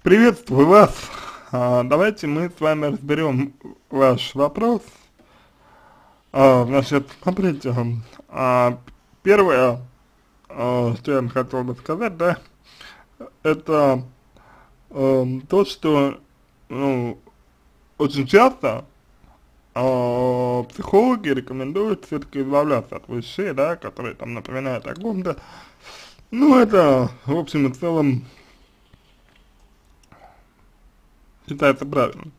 Приветствую вас. Давайте мы с вами разберем ваш вопрос. Значит, смотрите, первое, что я вам хотел бы сказать, да, это то, что, ну, очень часто психологи рекомендуют все-таки избавляться от вещей, да, которые там напоминают о ком-то. Ну, это, в общем и целом, считается правильным.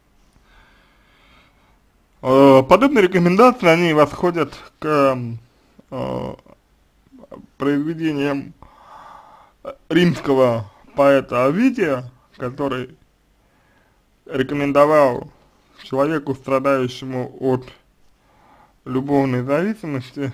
Подобные рекомендации, они восходят к э, произведениям римского поэта Овидия, который рекомендовал человеку, страдающему от любовной зависимости,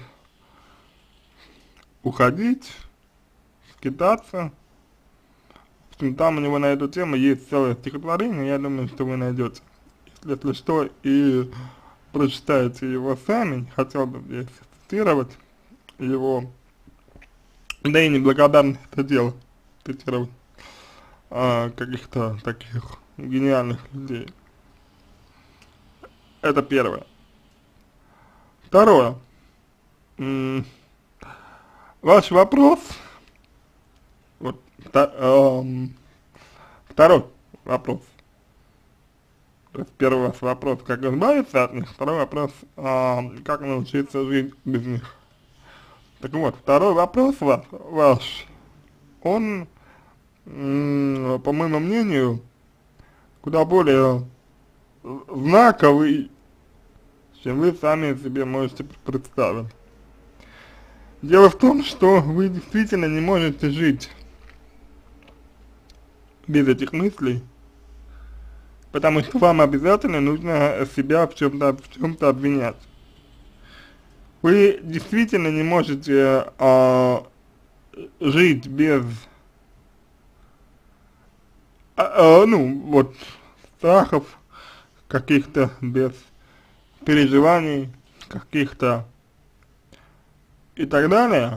уходить, скитаться. В общем, там у него на эту тему есть целое стихотворение, я думаю, что вы найдете. Если что, и прочитайте его сами, не хотел бы здесь цитировать его, да и неблагодарно это дело, цитировать каких-то таких гениальных людей. Это первое. Второе. Ваш вопрос, вот, второй вопрос. То есть первый ваш вопрос, как избавиться от них, второй вопрос, как научиться жить без них. Так вот, второй вопрос ваш, он, по моему мнению, куда более знаковый, чем вы сами себе можете представить. Дело в том, что вы действительно не можете жить без этих мыслей, потому что вам обязательно нужно себя в чем-то обвинять. Вы действительно не можете жить без, ну, вот, страхов каких-то, без переживаний каких-то и так далее,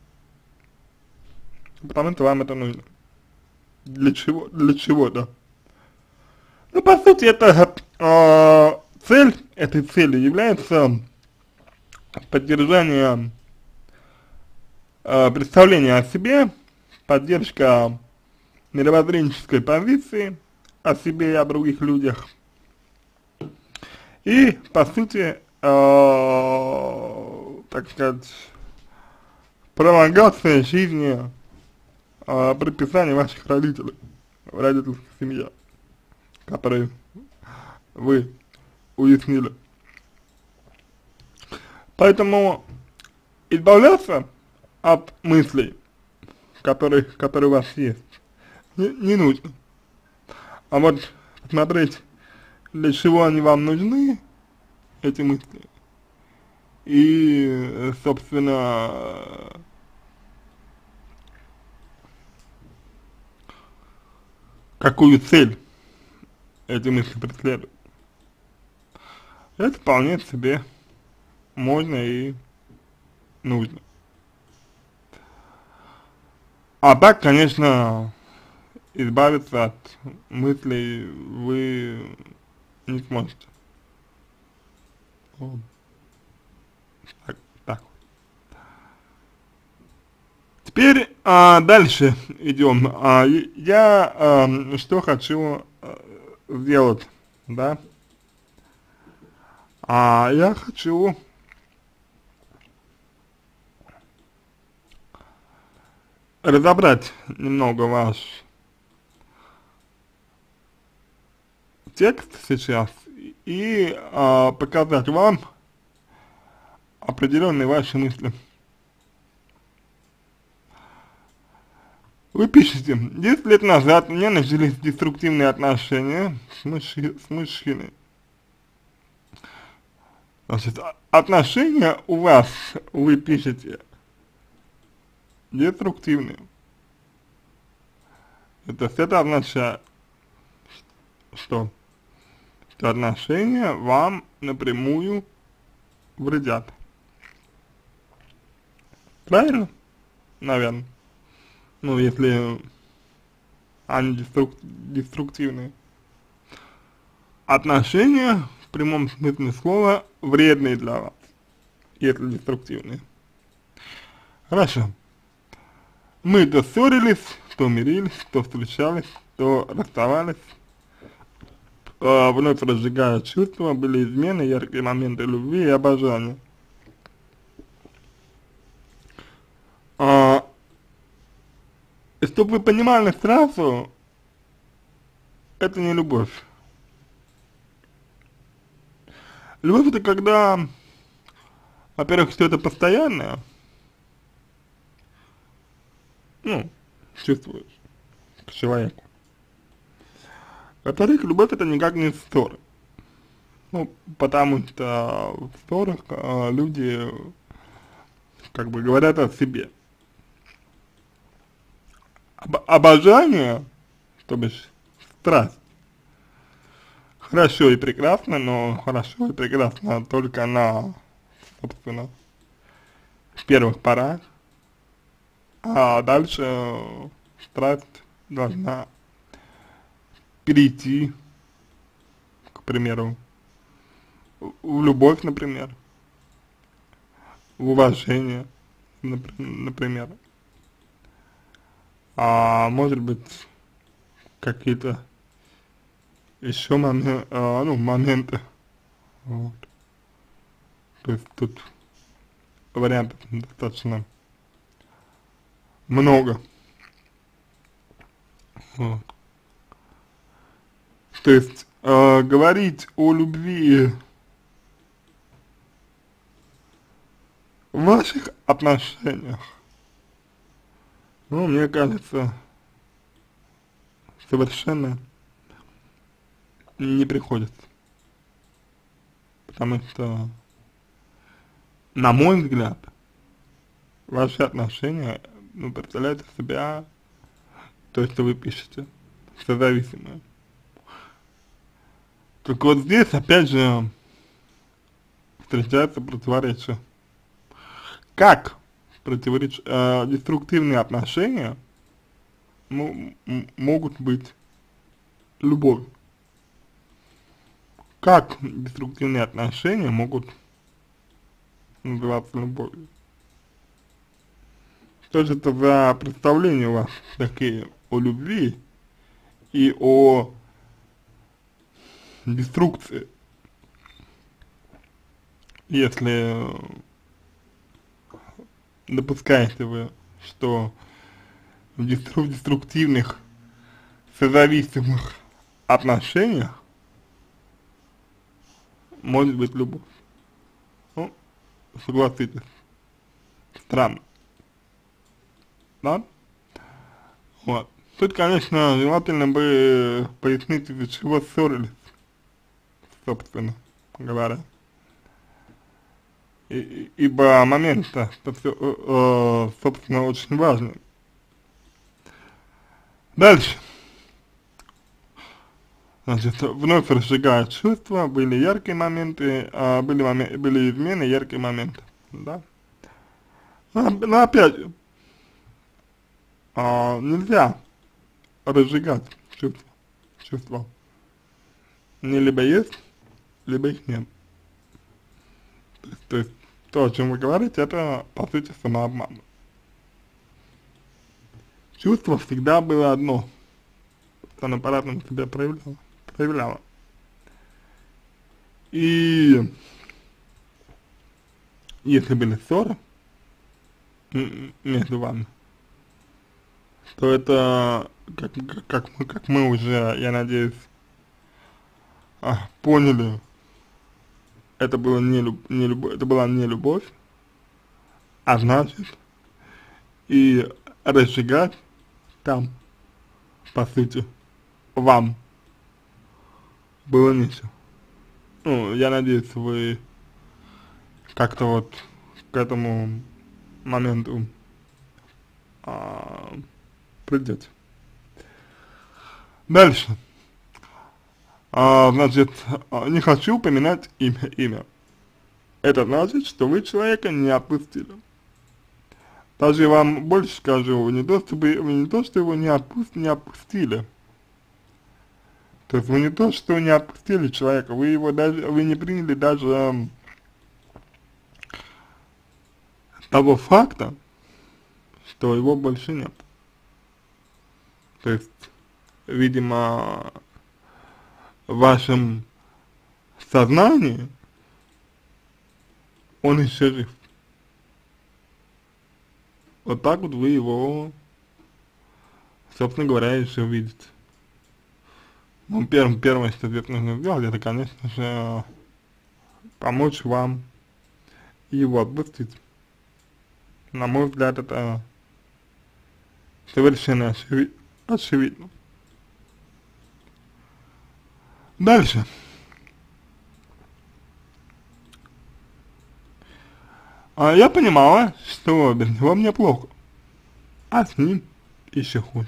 потому что вам это нужно. Для чего? Для чего-то. Ну, по сути, это цель, этой целью является поддержание представления о себе, поддержка мировоззренческой позиции о себе и о других людях. И, по сути, так сказать, пролонгация жизни, предписаний ваших родителей в родительской семье, которые вы уяснили. Поэтому избавляться от мыслей, которые у вас есть, не нужно. А вот смотреть, для чего они вам нужны, эти мысли, и, собственно, какую цель эти мысли преследуют. Это вполне себе можно и нужно. А так, конечно, избавиться от мыслей вы не сможете. Вот. Так. Теперь дальше идем. Я что хочу сделать, да? Я хочу разобрать немного ваш текст сейчас и показать вам определенные ваши мысли. Вы пишете: 10 лет назад у меня начались деструктивные отношения с мужчиной. Значит, отношения у вас, вы пишете, деструктивные. То есть это означает, что отношения вам напрямую вредят. Правильно? Наверное. Ну, если а не деструктивные. Отношения в прямом смысле слова вредные для вас, если деструктивные. Хорошо. Мы то ссорились, то мирились, то встречались, то расставались, вновь разжигая чувства, были измены, яркие моменты любви и обожания. И чтобы вы понимали сразу, это не любовь. Любовь это когда, во-первых, все это постоянное, ну, чувствуешь к человеку. Во-вторых, любовь это никак не ссоры. Ну, потому что в ссорах люди как бы говорят о себе. Обожание, то бишь страсть, хорошо и прекрасно, но хорошо и прекрасно только на, собственно, первых порах, а дальше страсть должна перейти, к примеру, в любовь, например, в уважение, например, а может быть какие-то еще моменты, вот. То есть тут вариантов достаточно много, вот. То есть говорить о любви в ваших отношениях, ну, мне кажется, совершенно не приходится. Потому что, на мой взгляд, ваши отношения, ну, представляют из себя то, что вы пишете, созависимые. Только вот здесь, опять же, встречается противоречие. Как деструктивные отношения могут быть любовью? Как деструктивные отношения могут называться любовью? Что же это за представления у вас такие о любви и о деструкции, если допускаете вы, что в деструктивных, созависимых отношениях может быть любовь? Ну, согласитесь, странно, да? Вот. Тут, конечно, желательно бы пояснить, из-за чего ссорились, собственно говоря. Ибо момент-то, собственно, очень важный. Дальше. Значит, вновь разжигают чувства, были яркие моменты, были измены, яркие моменты, да. Но опять же, нельзя разжигать чувства. Они либо есть, либо их нет. То есть, то, о чем вы говорите, это, по сути, самообман. Чувство всегда было одно, что оно по-разному себя проявляло. И если были ссоры между вами, то это, как мы уже, я надеюсь, поняли, это было это была не любовь, а значит, и разжигать там, по сути, вам было нечего. Ну, я надеюсь, вы как-то вот к этому моменту придете. Дальше. Значит, не хочу упоминать имя. Это значит, что вы человека не отпустили. Даже я вам больше скажу, вы не то, что его не отпустили. То есть вы не то, что не отпустили человека, вы не приняли даже того факта, что его больше нет. То есть, видимо, в вашем сознании он еще жив. Вот так вот вы его, собственно говоря, еще видите. Ну, первое, что здесь нужно сделать, это, конечно же, помочь вам его отпустить. На мой взгляд, это совершенно очевидно. Дальше. Я понимала, что без него мне плохо, а с ним еще хуже.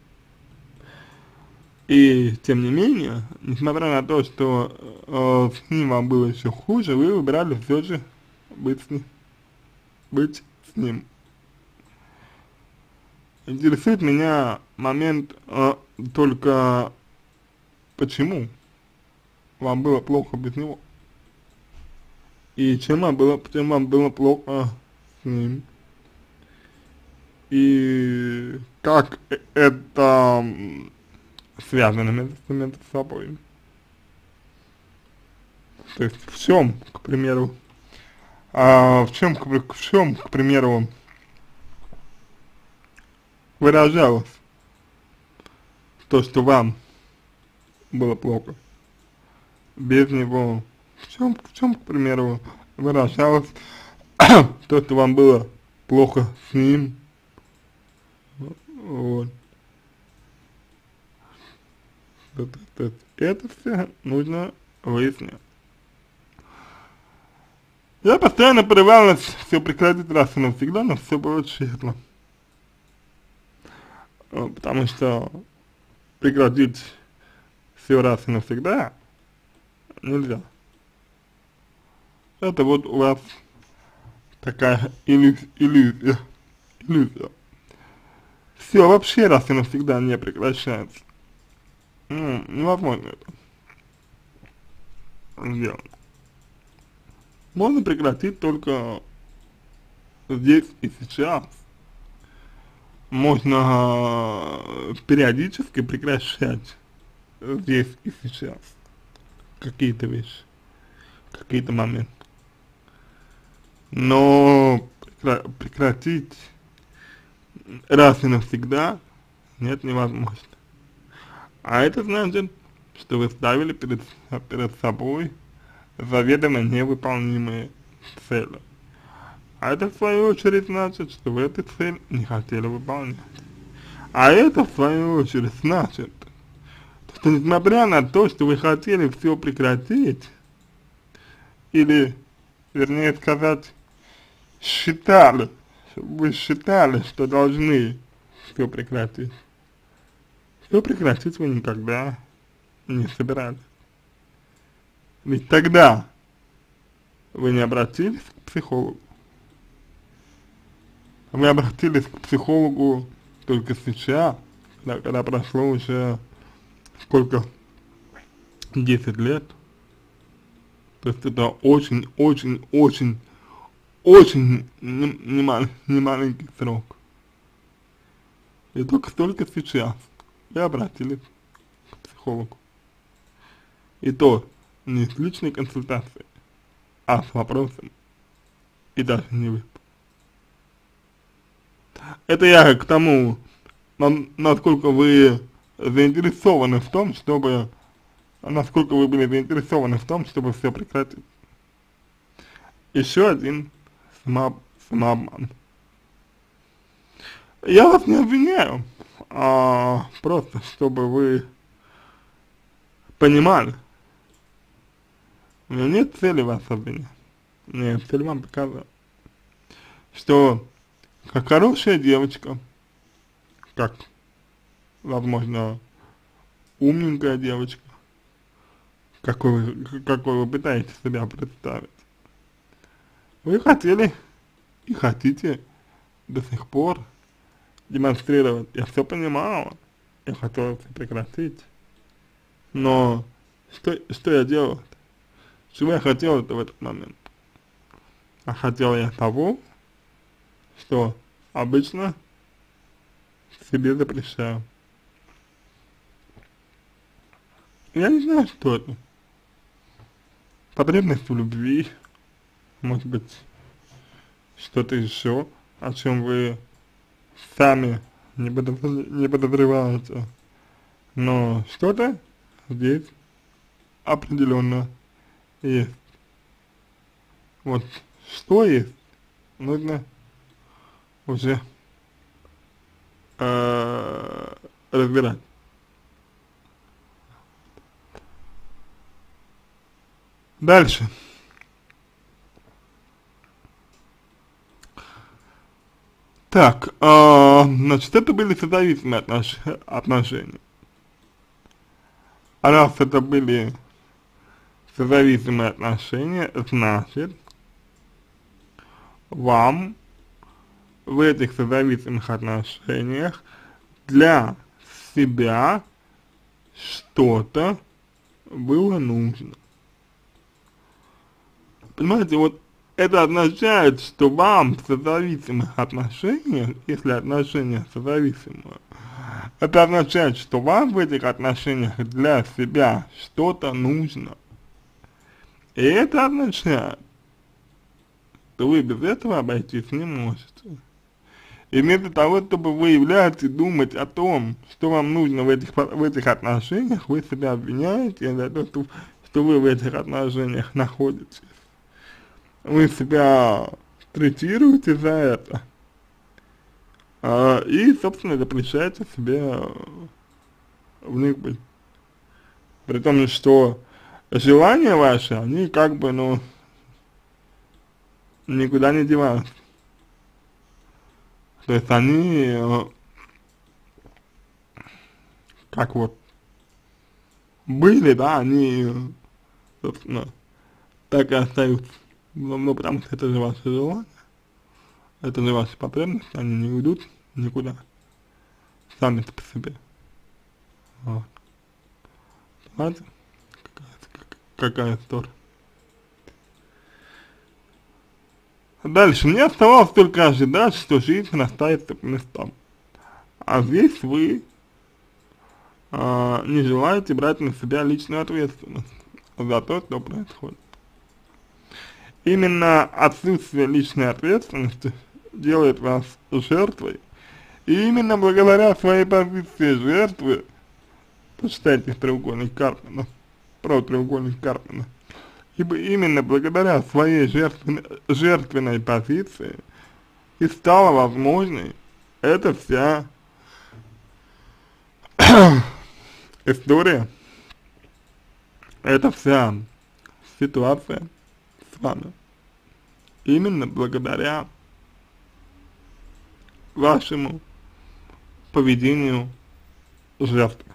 И тем не менее, несмотря на то, что с ним вам было еще хуже, вы выбирали все же быть с ним. Интересует меня момент только почему вам было плохо без него. И чем вам было плохо с ним. И как это связано между собой. То есть в чем, к примеру, в чем, к примеру, выражалось то, что вам было плохо без него, в чем, к примеру, выражалось то, что вам было плохо с ним, вот. Это все нужно выяснять. Я постоянно порывалась все прекратить раз и навсегда, но все было тщетно. Потому что прекратить все раз и навсегда нельзя. Это вот у вас такая иллюзия. Все вообще раз и навсегда не прекращается. Невозможно это сделать. Можно прекратить только здесь и сейчас. Можно периодически прекращать здесь и сейчас какие-то вещи, какие-то моменты. Но прекратить раз и навсегда нет, невозможно. А это значит, что вы ставили перед собой заведомо невыполнимые цели. А это в свою очередь значит, что вы эту цель не хотели выполнять. А это в свою очередь значит, что несмотря на то, что вы хотели все прекратить, или, вернее сказать, вы считали, что должны все прекратить вы никогда не собирались. Ведь тогда вы не обратились к психологу. Вы обратились к психологу только сейчас, когда прошло уже сколько, 10 лет. То есть это очень не маленький срок. И только сейчас вы обратились к психологу. И то не с личной консультацией, а с вопросом, и даже не вы. Это я к тому, насколько вы заинтересованы в том, чтобы, насколько вы были заинтересованы в том, чтобы все прекратить. Еще один самообман. Я вас не обвиняю, просто чтобы вы понимали. У меня нет цели вас обвинять. Нет, цель вам показать, что как хорошая девочка, как, возможно, умненькая девочка, какой вы пытаетесь себя представить, вы хотели и хотите до сих пор демонстрировать. Я все понимала, я хотела это прекратить, но что я делала? Чего я хотела-то в этот момент? А хотела я того, что обычно себе запрещаю. Я не знаю, что это. Потребность в любви, может быть, что-то еще, о чем вы сами не подозреваете. Но что-то здесь определенно есть. Вот что есть, нужно уже разбирать. Дальше. Так, значит, это были созависимые отношения. А раз это были созависимые отношения, значит, вам в этих созависимых отношениях для себя что-то было нужно. Понимаете, вот это означает, что вам в созависимых отношениях, если отношения созависимые, это означает, что вам в этих отношениях для себя что-то нужно. И это означает, что вы без этого обойтись не можете. И вместо того, чтобы выявлять и думать о том, что вам нужно в этих отношениях, вы себя обвиняете за то, что вы в этих отношениях находитесь. Вы себя третируете за это. И, собственно, запрещаете себе в них быть. При том, что желания ваши, они как бы, ну, никуда не деваются. То есть они, как вот, были, да, они, собственно, так и остаются. Ну, потому что это же ваши желания, это же ваши потребности, они не уйдут никуда, сами по себе. Вот. Понимаете, какая история. Дальше, мне оставалось только ожидать, что жизнь расставится по местам. А здесь вы не желаете брать на себя личную ответственность за то, что происходит. Именно отсутствие личной ответственности делает вас жертвой, и именно благодаря своей позиции жертвы, почитайте треугольник Карпмана, про треугольник Карпмана, ибо именно благодаря своей жертвенной позиции и стала возможной эта вся история, эта вся ситуация с вами. Именно благодаря вашему поведению жертвы.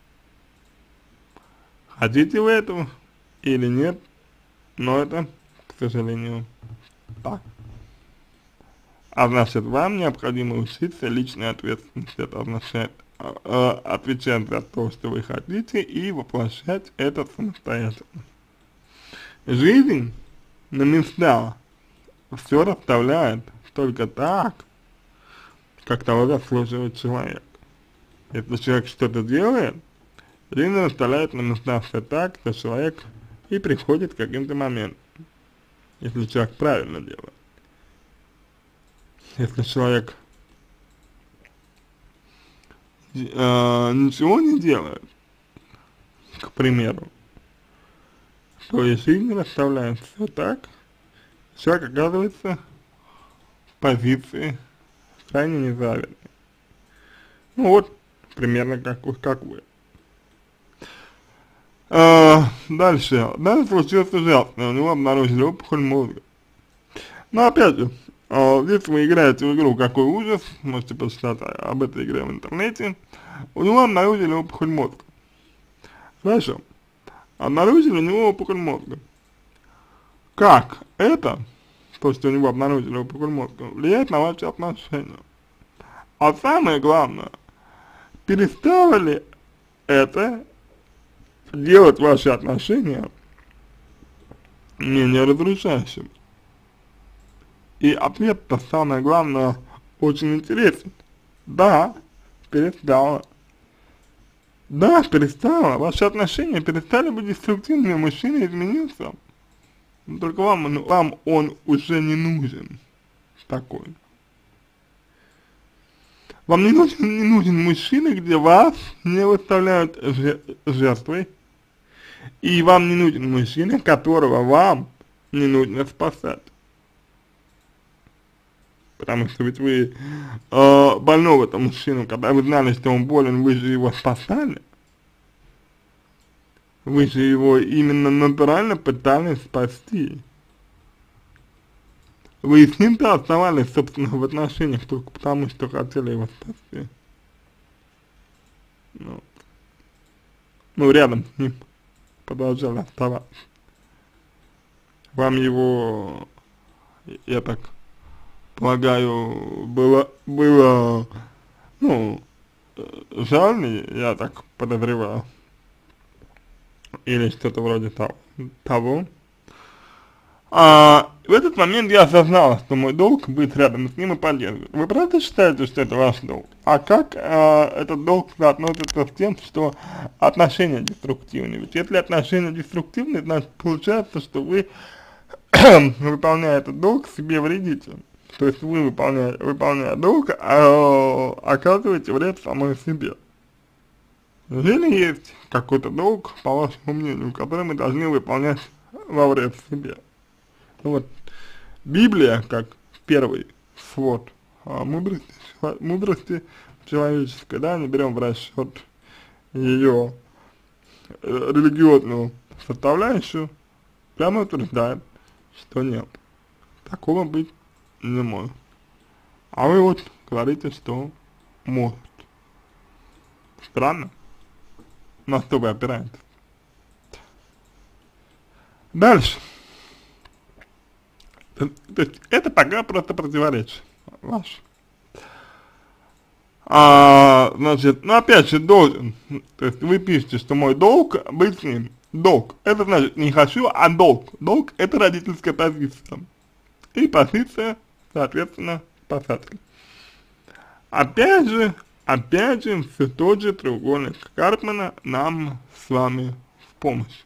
Хотите вы этого или нет, но это, к сожалению, так. А значит, вам необходимо учиться личной ответственности. Это означает отвечать за то, что вы хотите, и воплощать это самостоятельно. Жизнь на места все расставляет только так, как того заслуживает человек. Если человек что-то делает, жизнь расставляет на места все так, что человек и приходит к каким-то моментам, если человек правильно делает. Если человек ничего не делает, к примеру, то и жизнь расставляет все так, человек оказывается в позиции крайне незавидной. Ну вот, примерно как вы. Дальше случилось ужасное, у него обнаружили опухоль мозга. Но опять же, если вы играете в игру «Какой ужас», можете почитать об этой игре в интернете, у него обнаружили опухоль мозга. Хорошо. Обнаружили у него опухоль мозга. Как это то, что у него обнаружили опухоль мозга, влияет на ваши отношения. А самое главное, перестало ли это делать ваши отношения менее разрушающими? И ответ-то, самое главное, очень интересен. Да, перестало. Да, перестало. Ваши отношения перестали быть деструктивными, мужчина изменился. Но только вам он уже не нужен такой. Вам не нужен мужчина, где вас не выставляют жертвой, и вам не нужен мужчина, которого вам не нужно спасать. Потому что ведь вы больного-то мужчину, когда вы знали, что он болен, вы же его спасали. Вы же его именно натурально пытались спасти. Вы с ним-то оставались, собственно, в отношениях только потому, что хотели его спасти. Ну, рядом с ним продолжали оставаться. Вам его, я так полагаю, было, ну, жаль, я так подозреваю. Или что-то вроде того. В этот момент я осознала, что мой долг быть рядом с ним и поддерживать. Вы правда считаете, что это ваш долг? А как этот долг соотносится с тем, что отношения деструктивны? Ведь если отношения деструктивны, значит получается, что вы, выполняя этот долг, себе вредите. То есть вы, выполняя долг, оказываете вред самой себе. Или есть какой-то долг, по вашему мнению, который мы должны выполнять во вред себе? Ну вот, Библия, как первый свод мудрости человеческой, да, не берем в расчет ее религиозную составляющую, прямо утверждает, что нет, такого быть не может. А вы вот говорите, что может. Странно. На что вы опираетесь? Дальше. То есть это пока просто противоречие ваше. Значит, ну опять же должен, то есть вы пишете, что мой долг быть с ним. Долг. Это значит не хочу, а долг. Долг это родительская позиция. И позиция, соответственно, спасателя. Опять же, все тот же треугольник Карпмана нам с вами в помощь.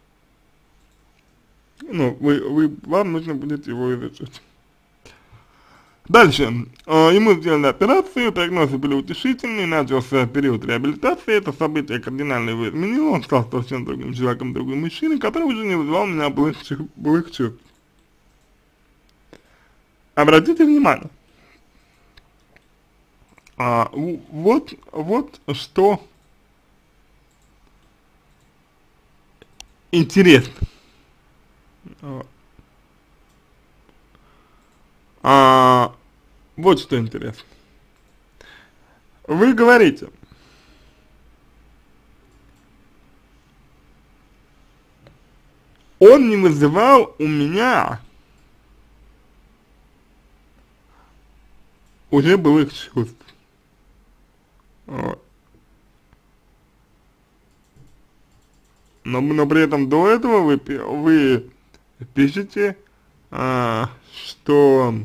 Ну, вам нужно будет его изучить. Дальше. Ему сделали операцию, прогнозы были утешительные, начался период реабилитации, это событие кардинально его изменило, он стал совсем другим человеком, другим мужчиной, который уже не вызывал у меня былых чувств. Обратите внимание. Вот что интересно. Вот что интересно. Вы говорите, он не вызывал у меня уже былых чувств. Вот. Но при этом до этого вы пишете, что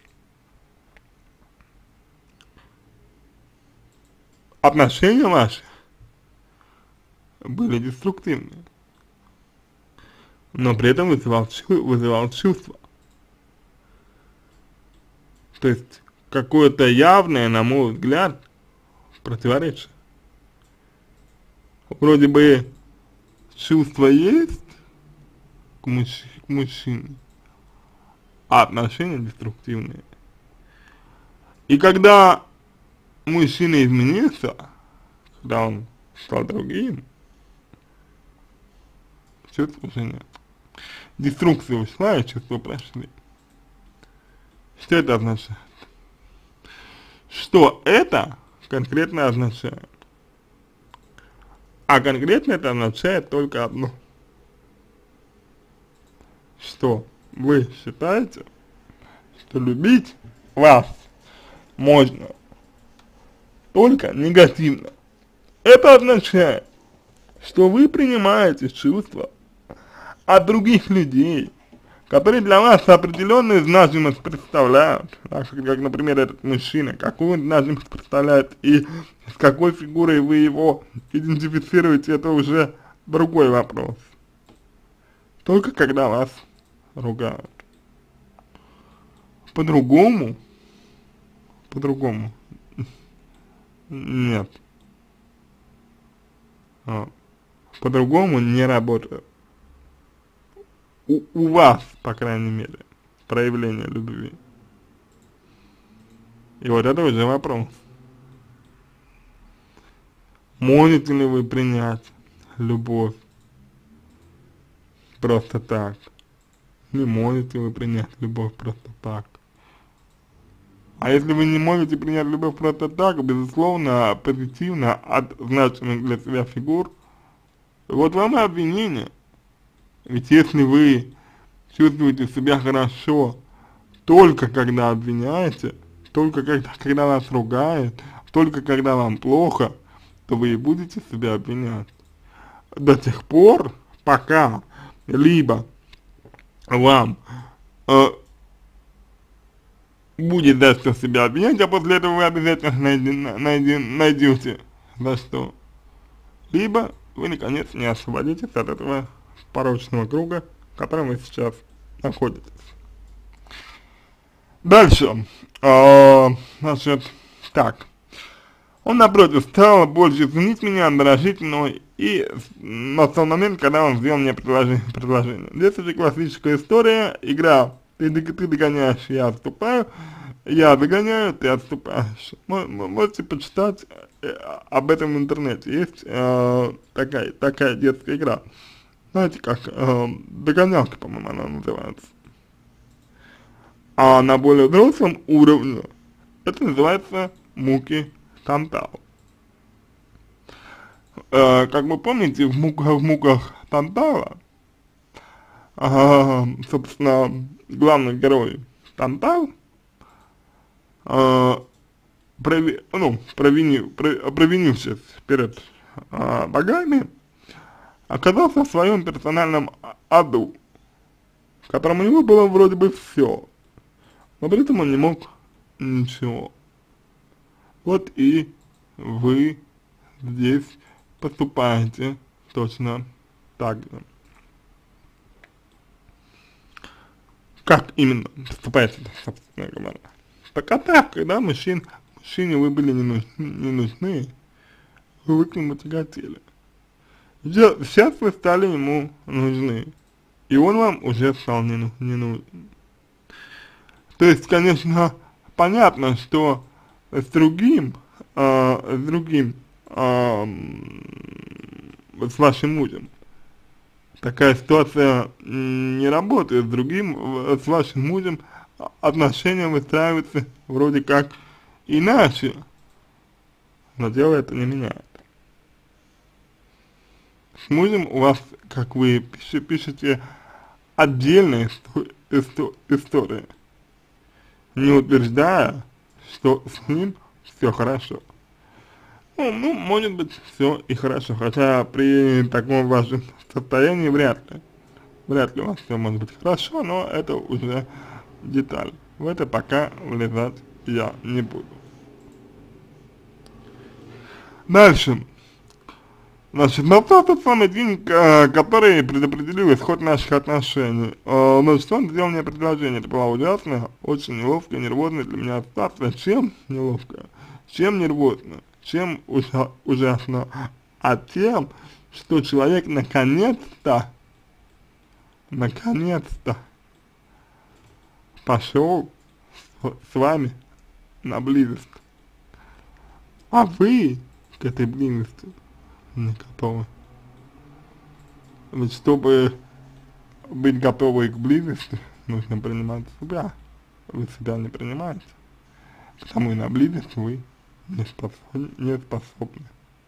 отношения ваши были деструктивны, но при этом вызывал чувства. То есть какое-то явное, на мой взгляд, противоречие. Вроде бы чувства есть к мужчине, а отношения деструктивные. И когда мужчина изменился, когда он стал другим, чувств уже нет. Деструкция ушла, и чувства прошли. Что это означает? Что это конкретно означает? А конкретно это означает только одно. Что вы считаете, что любить вас можно только негативно. Это означает, что вы принимаете чувства от других людей, которые для вас определенную значимость представляют, так как, например, этот мужчина, какую значимость представляет и с какой фигурой вы его идентифицируете, это уже другой вопрос. Только когда вас ругают. По-другому нет. По-другому не работает. У вас, по крайней мере, проявление любви. И вот это уже вопрос. Можете ли вы принять любовь просто так? Не можете вы принять любовь просто так? А если вы не можете принять любовь просто так, безусловно, позитивно от значимых для себя фигур, вот вам и обвинение. Ведь если вы чувствуете себя хорошо только когда обвиняете, только когда вас ругают, только когда вам плохо, то вы и будете себя обвинять. До тех пор, пока либо вам будет за что себя обвинять, а после этого вы обязательно найдете за что. Либо вы наконец не освободитесь от этого порочного круга, в котором вы сейчас находитесь. Дальше, значит, так. Он, напротив, стал больше ценить меня, дорожить мной, и настал момент, когда он сделал мне предложение. Здесь уже классическая история, игра ты догоняешь, я отступаю, я догоняю, ты отступаешь. Можете почитать об этом в интернете. Есть такая детская игра. Знаете как, догонялка, по-моему, она называется. А на более взрослом уровне это называется муки Тантал. Как вы помните, в муках Тантала, собственно, главный герой Тантал, провинившись перед богами, оказался в своем персональном аду, в котором у него было вроде бы все, но при этом он не мог ничего. Вот и вы здесь поступаете точно так же. Как именно поступаете, собственно говоря? Пока так, когда мужчине вы были не нужны, вы к нему тяготели. Сейчас вы стали ему нужны, и он вам уже стал не нужен. То есть, конечно, понятно, что с другим, с вашим мужем такая ситуация не работает. С другим, с вашим мужем отношения выстраиваются вроде как иначе, но дело это не меняет. С мужем у вас, как вы пишете, отдельная история, не утверждая, что с ним все хорошо. Ну, может быть, все и хорошо, хотя при таком вашем состоянии вряд ли у вас все может быть хорошо, но это уже деталь. В это пока влезать я не буду. Дальше. Значит, настал тот самый день, который предопределил исход наших отношений. Значит, он сделал мне предложение, это было ужасно, очень неловко, нервозно для меня остаться. Чем неловко? Чем нервозно? Чем ужасно? А тем, что человек наконец-то пошел с вами на близость. А вы к этой близости не готовы. Ведь чтобы быть готовой к близости, нужно принимать себя. Вы себя не принимаете. Потому и на близость вы не способны.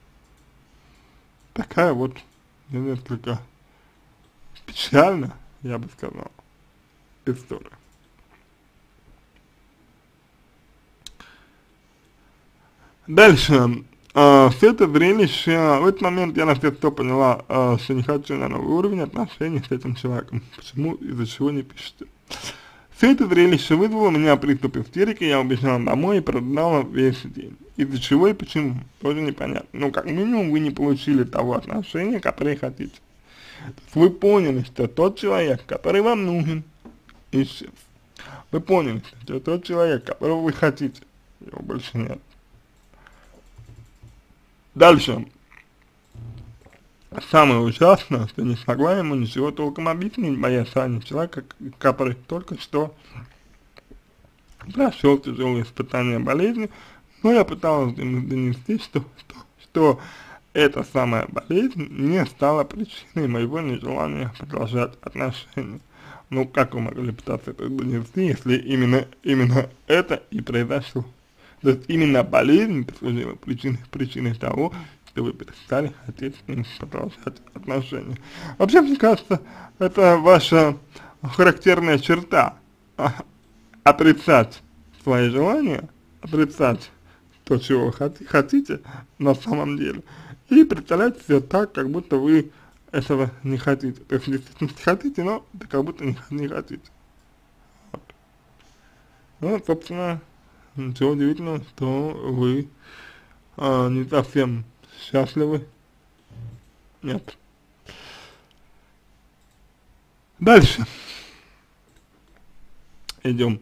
Такая вот несколько печально, я бы сказал, история. Дальше. Все это зрелище, в этот момент я на все 100 поняла, что не хочу на новый уровень отношений с этим человеком. Почему, из-за чего не пишете. Все это зрелище вызвало у меня приступ истерики, я убежала домой и продала весь день. Из-за чего и почему, тоже непонятно. Но как минимум вы не получили того отношения, которое хотите. Вы поняли, что тот человек, который вам нужен, исчез. Вы поняли, что тот человек, которого вы хотите, его больше нет. Дальше. Самое ужасное, что не смогла ему ничего толком объяснить, боясь ранить человека, который только что прошел тяжелые испытания болезни, но я пыталась ему донести, что эта самая болезнь не стала причиной моего нежелания продолжать отношения. Ну, как вы могли пытаться это донести, если именно это и произошло? То есть именно болезнь послужила причиной того, что вы перестали хотеть с ним продолжать отношения. Вообще, мне кажется, это ваша характерная черта — отрицать свои желания, отрицать то, чего вы хотите на самом деле, и представлять все так, как будто вы этого не хотите. То есть, действительно хотите, но это как будто не хотите. Вот. Ну, собственно, ничего удивительного, что вы не совсем счастливы. Нет. Дальше. Идем.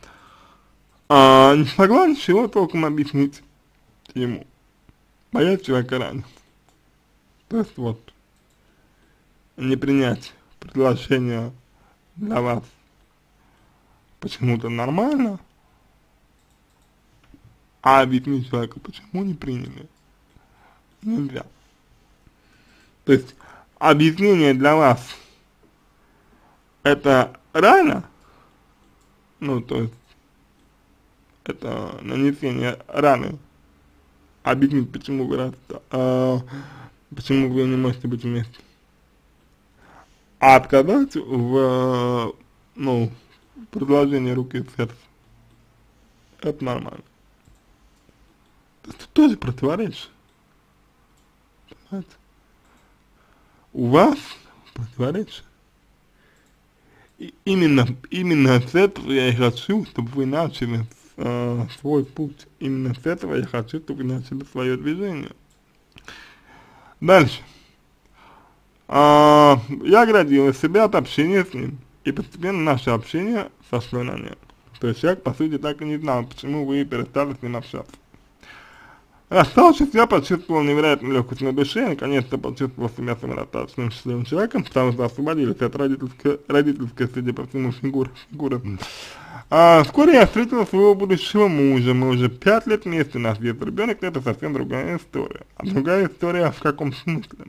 Не смогла ничего толком объяснить ему. Боясь человека ранить. То есть вот, не принять предложение для вас почему-то нормально, а объяснить человеку, почему не приняли, нельзя. То есть объяснение для вас это рано, ну то есть это нанесение раны, объяснить, почему вы почему вы не можете быть вместе. А отказать в предложении руки и сердца, это нормально. Это тоже противоречие. Понимаете? У вас противоречие. И именно с этого я и хочу, чтобы вы начали свой путь. Именно с этого я хочу, чтобы вы начали свое движение. Дальше. Я оградила себя от общения с ним. И постепенно наше общение сошло на нет. То есть человек, по сути, так и не знал, почему вы перестали с ним общаться. Расставшись, я почувствовал невероятную легкость на душе, наконец-то почувствовал себя самодостаточным счастливым человеком, потому что освободились от родительской, судя по всему, фигуры. Вскоре я встретил своего будущего мужа, мы уже 5 лет вместе, у нас есть ребенок, это совсем другая история. А другая история в каком смысле?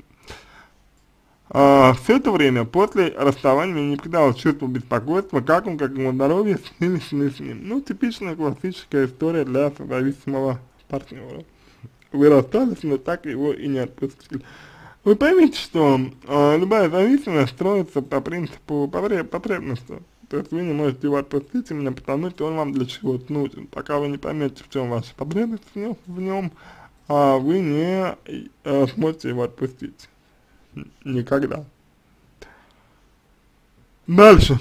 Все это время после расставания меня не покидало чувство беспокойства, как его здоровье, снились мы с ним. Ну, типичная классическая история для созависимого партнера. Вы расстались, но так его и не отпустили. Вы поймите, что любая зависимость строится по принципу потребности. То есть вы не можете его отпустить именно потому, что он вам для чего-то нужен. Пока вы не поймете, в чем ваша потребность в нем, вы не сможете его отпустить. Никогда. Дальше.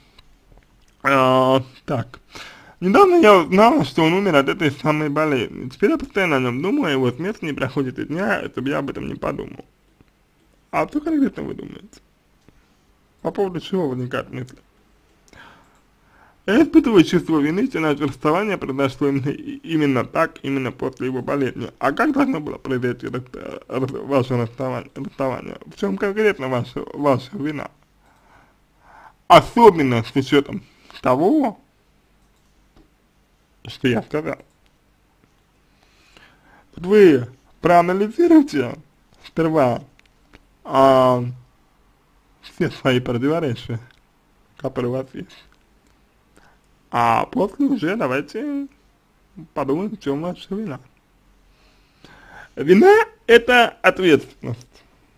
Так. Недавно я узнала, что он умер от этой самой болезни. Теперь я постоянно о нем думаю, а его смерть не проходит и дня, чтобы я об этом не подумал. А что конкретно вы думаете? По поводу чего возникают мысли? Я испытываю чувство вины, что наше расставание произошло именно так, именно после его болезни. А как должно было произойти ваше расставание? В чем конкретно ваша вина? Особенно с учетом того, что я сказал. Вот вы проанализируйте сперва все свои противоречия, которые у вас есть. А после уже давайте подумаем, в чем ваша вина. Вина — это ответственность.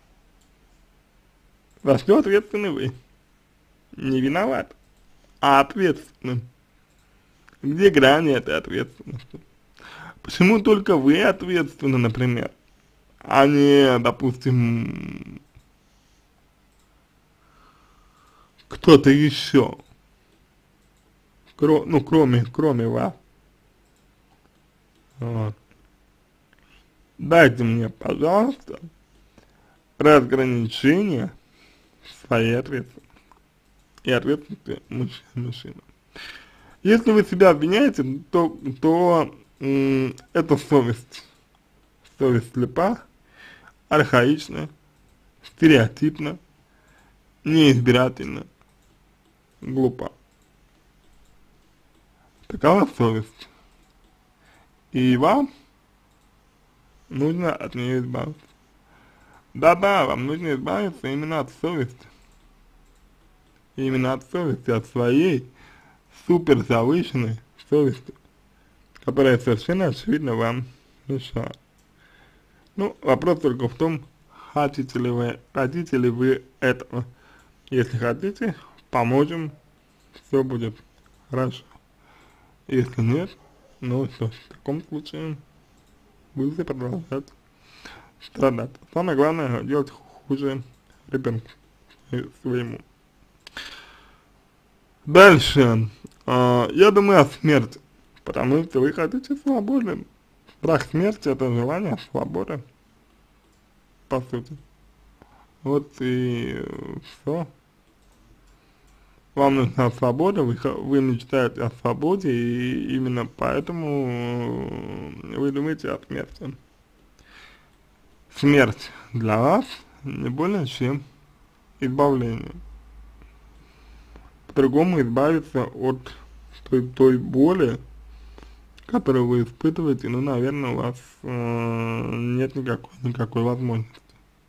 За что ответственны вы? Не виноват, а ответственны. Где грани этой ответственности? почему только вы ответственны, например, а не, допустим, кто-то еще, ну, кроме вас. Вот. Дайте мне, пожалуйста, разграничение своей ответственности и ответственности мужчины. Если вы себя обвиняете, то это совесть. Совесть слепа, архаична, стереотипна, неизбирательна, глупа. Такова совесть. И вам нужно от нее избавиться. Да-да, вам нужно избавиться именно от совести. Именно от совести, от своей супер завышенной совести, которая совершенно очевидно вам мешает. Ну, вопрос только в том, хотите ли вы этого. Если хотите, поможем, все будет хорошо. Если нет, ну что ж, в таком случае будете продолжать страдать. Самое главное, делать хуже ребенку своему. Дальше, я думаю о смерти, потому что вы хотите свободы. Страх смерти — это желание свободы, по сути. Вот и все. Вам нужна свобода, вы мечтаете о свободе, и именно поэтому вы думаете о смерти. Смерть для вас не более чем избавление. По-другому избавиться от той боли, которую вы испытываете, ну, наверное, у вас нет никакой возможности.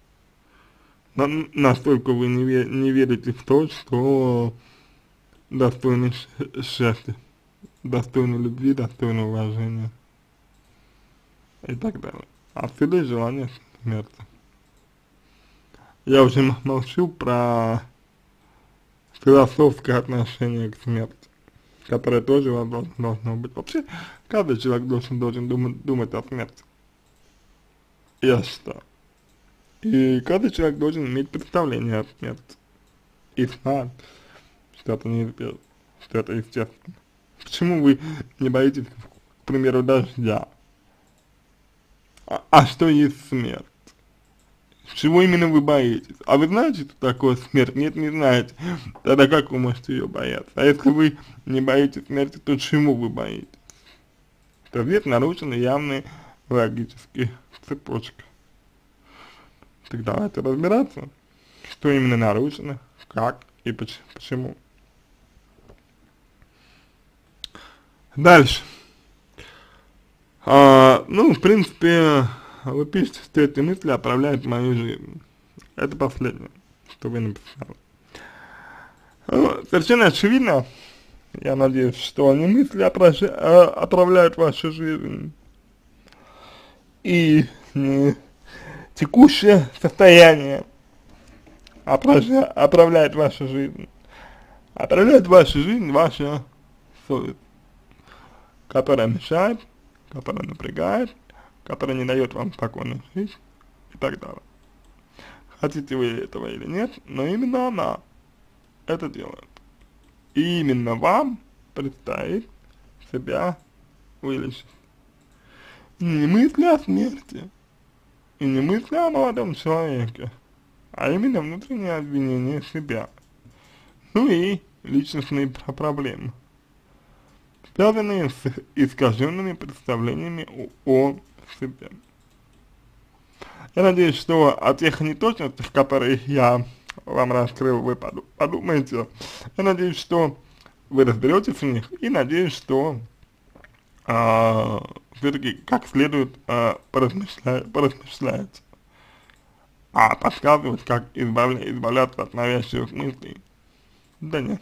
Настолько вы не верите в то, что достойны счастья, достойны любви, достойны уважения и так далее. Отсюда и желание смерти. Я уже молчу про философское отношение к смерти, которое тоже у вас должно быть. Вообще, каждый человек должен думать о смерти, я считаю. И каждый человек должен иметь представление о смерти и знать, что это неизбежно, что это естественно. Почему вы не боитесь, к примеру, дождя? А что есть смерть? Чего именно вы боитесь? А вы знаете, что такое смерть? Нет, не знаете. Тогда как вы можете ее бояться? А если вы не боитесь смерти, то чему вы боитесь? То здесь нарушены явные логические цепочки. Так давайте разбираться, что именно нарушено, как и почему. Дальше. Ну, в принципе, вы пишете, что эти мысли отправляют в мою жизнь. Это последнее, что вы написали. Совершенно очевидно, я надеюсь, что они мысли отправляют в вашу жизнь. И не текущее состояние отправляет в вашу жизнь. Отправляет в вашу жизнь ваша совесть, которая мешает, которая напрягает, которая не дает вам спокойно жить и так далее. Хотите вы этого или нет, но именно она это делает. И именно вам предстоит себя вылечить. Не мысли о смерти, и не мысли о молодом человеке, а именно внутреннее обвинение себя. Ну и личностные проблемы, связанные с искаженными представлениями о себе. Я надеюсь, что о тех неточностях, которые я вам раскрыл, вы подумаете. Я надеюсь, что вы разберетесь в них, и надеюсь, что все-таки как следует поразмышляете. А подсказывать, как избавляться от навязчивых мыслей, да нет.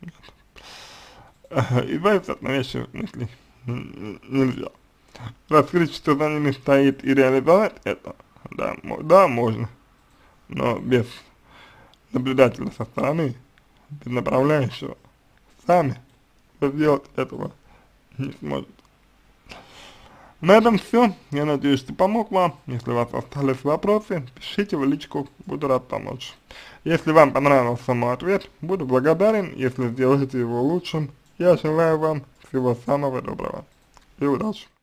Избавиться от навязчивых мыслей нельзя. Раскрыть, что за ними стоит, и реализовать это, да, можно, но без наблюдателя со стороны, без направляющего, сами сделать этого не сможет. На этом все. Я надеюсь, что помог вам. Если у вас остались вопросы, пишите в личку, буду рад помочь. Если вам понравился мой ответ, буду благодарен, если сделаете его лучшим. Я желаю вам всего самого доброго и удачи.